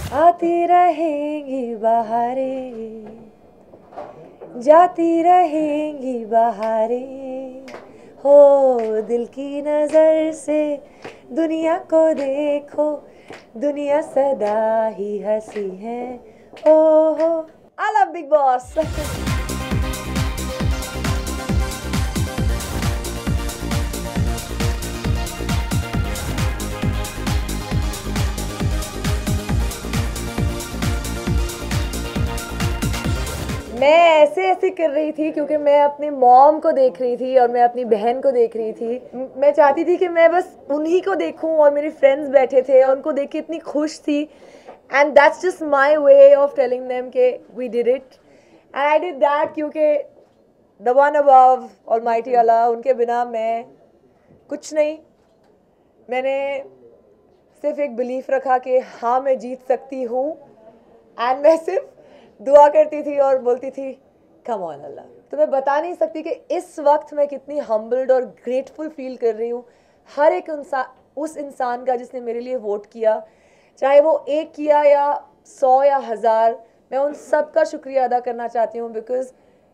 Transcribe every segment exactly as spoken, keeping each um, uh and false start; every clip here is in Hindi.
आती रहेंगी बहारें, जाती रहेंगी बहारें, हो दिल की नजर से दुनिया को देखो, दुनिया सदा ही हंसी है। ओ हो आई लव बिग बॉस। मैं ऐसे ऐसे कर रही थी क्योंकि मैं अपनी मॉम को देख रही थी और मैं अपनी बहन को देख रही थी। मैं चाहती थी कि मैं बस उन्हीं को देखूं और मेरे फ्रेंड्स बैठे थे और उनको देख के इतनी खुश थी। And that's just my way of telling them के we did it and I did that, क्योंकि the one above almighty Allah, उनके बिना मैं कुछ नहीं। मैंने सिर्फ एक बिलीफ रखा कि हाँ मैं जीत सकती हूँ एंड मैं सिर्फ दुआ करती थी और बोलती थी कम ऑन अल्लाह। तो मैं बता नहीं सकती कि इस वक्त मैं कितनी हम्बल्ड और ग्रेटफुल फील कर रही हूँ हर एक इंसान, उस इंसान का जिसने मेरे लिए वोट किया, चाहे वो एक किया या सौ या हज़ार। मैं उन सब का शुक्रिया अदा करना चाहती हूँ because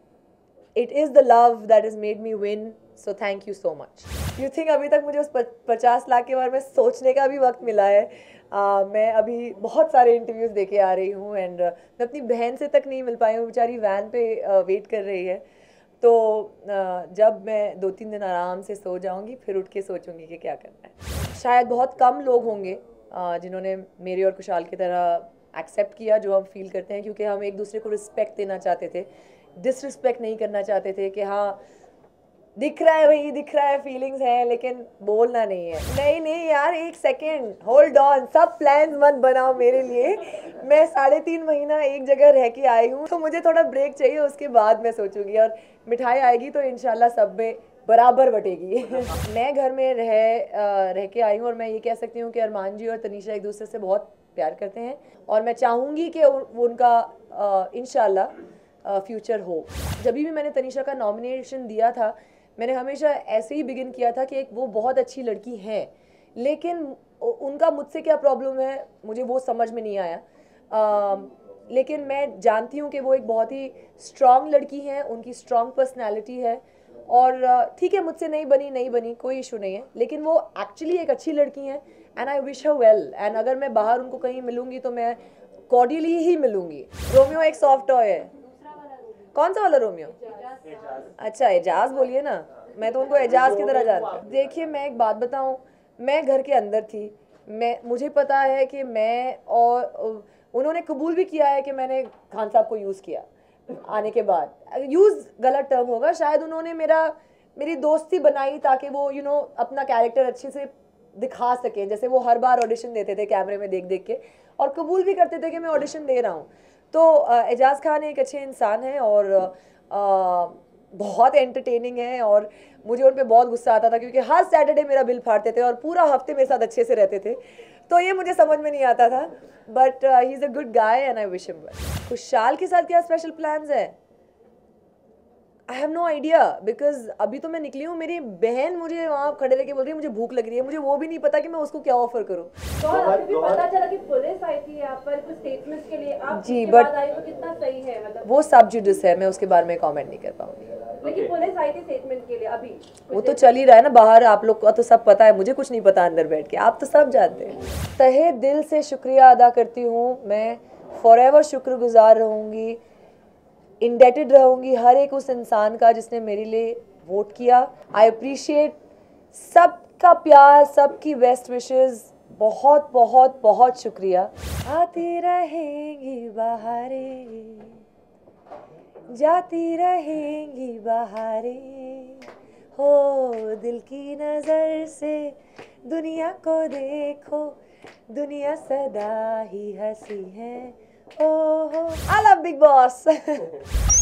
it is the love that is made me win. So thank you so much. You think अभी तक मुझे उस पचास लाख के बारे में सोचने का भी वक्त मिला है? Uh, मैं अभी बहुत सारे इंटरव्यूज़ देके आ रही हूँ एंड uh, मैं अपनी बहन से तक नहीं मिल पाई हूँ, बेचारी वैन पे वेट uh, कर रही है। तो uh, जब मैं दो तीन दिन आराम से सो जाऊँगी फिर उठ के सोचूंगी कि क्या करना है। शायद बहुत कम लोग होंगे uh, जिन्होंने मेरी और कुशाल की तरह एक्सेप्ट किया जो हम फील करते हैं, क्योंकि हम एक दूसरे को रिस्पेक्ट देना चाहते थे, डिसरिस्पेक्ट नहीं करना चाहते थे कि हाँ दिख रहा है वही दिख रहा है, फीलिंग्स हैं लेकिन बोलना नहीं है। नहीं नहीं यार, एक सेकेंड होल्ड ऑन, सब प्लान्स मत बनाओ मेरे लिए। मैं साढ़े तीन महीना एक जगह रह के आई हूँ तो मुझे थोड़ा ब्रेक चाहिए, उसके बाद मैं सोचूंगी। और मिठाई आएगी तो इंशाल्लाह सब में बराबर बटेगी। मैं घर में रह रह के आई हूँ और मैं ये कह सकती हूँ कि अरमान जी और तनीषा एक दूसरे से बहुत प्यार करते हैं और मैं चाहूँगी कि उनका इंशाल्लाह फ्यूचर हो। जब भी मैंने तनीषा का नॉमिनेशन दिया था मैंने हमेशा ऐसे ही बिगिन किया था कि एक वो बहुत अच्छी लड़की है, लेकिन उनका मुझसे क्या प्रॉब्लम है मुझे वो समझ में नहीं आया। आ, लेकिन मैं जानती हूँ कि वो एक बहुत ही स्ट्रॉन्ग लड़की है, उनकी स्ट्रॉन्ग पर्सनैलिटी है और ठीक है मुझसे नहीं बनी नहीं बनी कोई इशू नहीं है, लेकिन वो एक्चुअली एक अच्छी लड़की है and I wish her well. And अगर मैं बाहर उनको कहीं मिलूँगी तो मैं कॉर्डियली ही मिलूँगी। रोमियो एक सॉफ्ट टॉय है। कौन सा वाला रोमियो? अच्छा एजाज बोलिए ना, मैं तो उनको एजाज की तरह जानती हूँ। देखिए मैं एक बात बताऊँ, मैं घर के अंदर थी, मैं मुझे पता है कि मैं और उन्होंने कबूल भी किया है कि मैंने खान साहब को यूज़ किया आने के बाद। यूज़ गलत टर्म होगा, शायद उन्होंने मेरा मेरी दोस्ती बनाई ताकि वो यू you नो know, अपना कैरेक्टर अच्छे से दिखा सकें। जैसे वो हर बार ऑडिशन देते थे कैमरे में देख देख के और कबूल भी करते थे कि मैं ऑडिशन दे रहा हूँ। तो एजाज खान एक अच्छे इंसान हैं और आ, बहुत एंटरटेनिंग है और मुझे उन पर बहुत गुस्सा आता था क्योंकि हर सैटरडे मेरा बिल फाड़ते थे और पूरा हफ्ते मेरे साथ अच्छे से रहते थे, तो ये मुझे समझ में नहीं आता था। But he is a good guy and I wish him well. खुशहाल के साथ क्या स्पेशल प्लान्स है? I have no idea because अभी तो मैं निकली हूँ। मेरी बहन मुझे वहाँ खड़े रह के बोल रही है मुझे भूख लग रही है, मुझे वो भी नहीं पता कि मैं उसको क्या ऑफर करूँ। तो अभी पता चला कि पुलिस आई थी यहाँ पर कुछ स्टेटमेंट्स के लिए, आप जी बट तो कितना सही है, मतलब वो सब जुडिस है, मैं उसके बारे में कमेंट नहीं कर पाऊंगी। लेकिन पुलिस आई थी स्टेटमेंट के लिए, अभी वो तो चल ही रहा है ना बाहर, आप लोग को तो सब पता है, मुझे कुछ नहीं पता अंदर बैठ के, आप तो सब जानते हैं। तहे दिल से शुक्रिया अदा करती हूँ, मैं फॉरएवर शुक्रगुजार रहूँगी, इंडेटेड रहूँगी हर एक उस इंसान का जिसने मेरे लिए वोट किया। आई अप्रिशिएट सबका प्यार, सबकी बेस्ट विशेस, बहुत बहुत बहुत शुक्रिया। आती रहेंगी बहारें, जाती रहेंगी बहारें, हो दिल की नजर से दुनिया को देखो, दुनिया सदा ही हंसी है। ओ हो आई लव बिग बॉस।